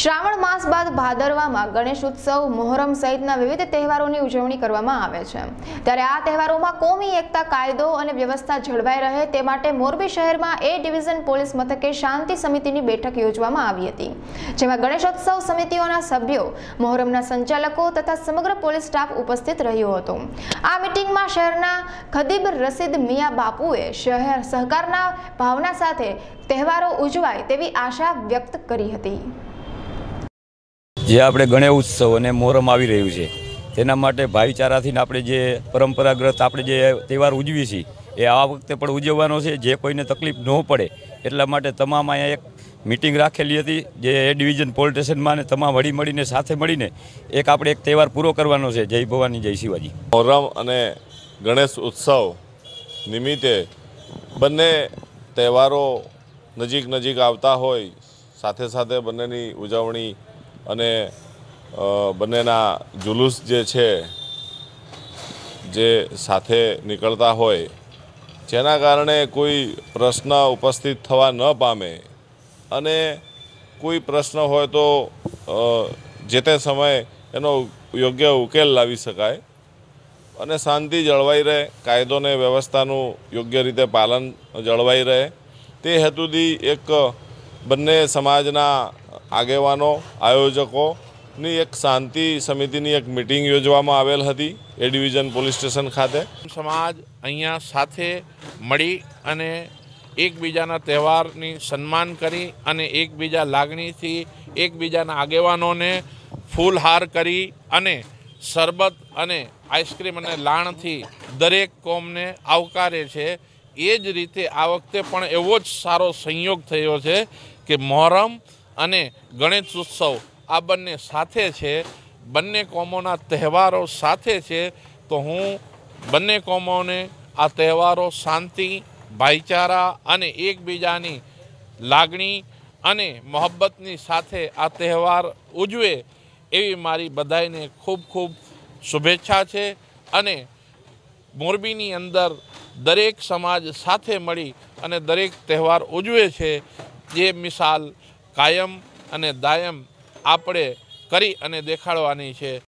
શ્રાવણ માસ બાદ ભાદરવામાં ગણેશ ઉત્સવ, મોહરમ સહિતના વિવિધ તહેવારોની ઉજવણી કરવામાં આવે છે। ત્યારે આ તહેવારોમાં કોમી એકતા, કાયદો અને વ્યવસ્થા જળવાઈ રહે તે માટે મોરબી શહેરમાં એ ડિવિઝન પોલીસ મથકે શાંતિ સમિતિની બેઠક યોજવામાં આવી હતી, જેમાં ગણેશોત્સવ સમિતિઓના સભ્યો, મોહરમના સંચાલકો તથા સમગ્ર પોલીસ સ્ટાફ ઉપસ્થિત રહ્યો હતો। આ મીટિંગમાં શહેરના ખદીબ રસીદ મિયા બાપુએ શહેર સહકારના ભાવના સાથે તહેવારો ઉજવાય તેવી આશા વ્યક્ત કરી હતી। જે આપણે ગણેશ ઉત્સવ અને મોહરમ આવી રહ્યું છે તેના માટે ભાઈચારાથી આપણે જે પરંપરાગત આપણે જે તહેવાર ઉજવીએ છીએ એ આ વખતે પણ ઉજવવાનો છે, જે કોઈને તકલીફ ન પડે એટલા માટે તમામ અહીંયા એક મીટિંગ રાખેલી હતી, જે એ ડિવિઝન પોલીસ સ્ટેશનમાં, અને તમામ હળી મળીને સાથે મળીને એક આપણે એક તહેવાર પૂરો કરવાનો છે। જય ભવાની, જય શિવાજી। મોહરમ અને ગણેશ ઉત્સવ નિમિત્તે બંને તહેવારો નજીક આવતા હોય, સાથે સાથે બંનેની ઉજવણી અને બંનેના જુલુસ જે છે જે સાથે નીકળતા હોય, જેના કારણે કોઈ પ્રશ્ન ઉપસ્થિત થવા ન પામે અને કોઈ પ્રશ્ન હોય તો જે તે સમયે એનો યોગ્ય ઉકેલ લાવી શકાય અને શાંતિ જળવાઈ રહે, કાયદો અને વ્યવસ્થાનું યોગ્ય રીતે પાલન જળવાઈ રહે, તે હેતુથી એક બંને સમાજના આગેવાનો, આયોજકોની એક શાંતિ સમિતિની એક મીટિંગ યોજવામાં આવેલ હતી એ ડિવિઝન પોલીસ સ્ટેશન ખાતે। સમાજ અહીંયા સાથે મળી અને એકબીજાના તહેવારની સન્માન કરી અને એકબીજા લાગણીથી એકબીજાના આગેવાનોને ફૂલહાર કરી અને શરબત અને આઈસ્ક્રીમ અને લાણથી દરેક કોમને આવકારે છે। એ જ રીતે આ વખતે પણ એવો જ સારો સંયોગ થયો છે કે મોહરમ અને ગણેશ ઉત્સવ આ બંને સાથે છે, બંને કોમોના તહેવારો સાથે છે। તો હું બંને કોમોને આ તહેવારો શાંતિ, ભાઈચારા અને એકબીજાની લાગણી અને મોહબ્બતની સાથે આ તહેવાર ઉજવે એવી મારી બધાઈને ખૂબ ખૂબ શુભેચ્છા છે। અને મોરબીની અંદર દરેક સમાજ સાથે મળી અને દરેક તહેવાર ઉજવે છે, જે મિસાલ કાયમ અને દાયમ આપણે કરી અને દેખાડવાની છે।